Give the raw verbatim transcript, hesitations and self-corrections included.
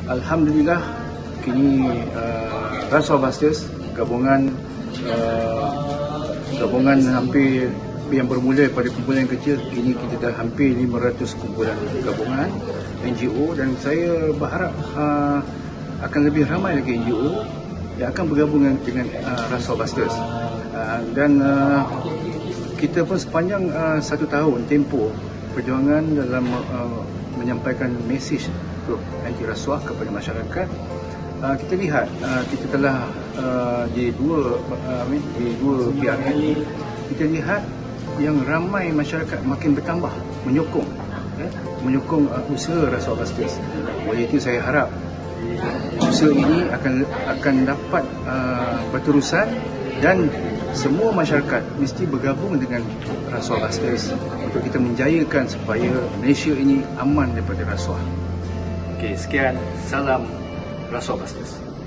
Alhamdulillah, kini uh, Rasuah Busters gabungan uh, gabungan hampir yang bermula pada kumpulan yang kecil, kini kita dah hampir lima ratus kumpulan gabungan N G O, dan saya berharap uh, akan lebih ramai lagi N G O yang akan bergabung dengan uh, Rasuah Busters. Uh, dan uh, kita pun sepanjang uh, satu tahun tempoh perjuangan dalam uh, menyampaikan mesej untuk anti rasuah kepada masyarakat, uh, kita lihat uh, kita telah uh, di dua uh, di dua P R N kita lihat yang ramai masyarakat makin bertambah menyokong eh, menyokong uh, usaha Rasuah Busters. Oleh itu saya harap usaha ini akan akan dapat uh, berterusan dan semua masyarakat mesti bergabung dengan Rasuah Busters untuk kita menjayakan supaya Malaysia ini aman daripada rasuah. Okey, sekian. Salam Rasuah Busters.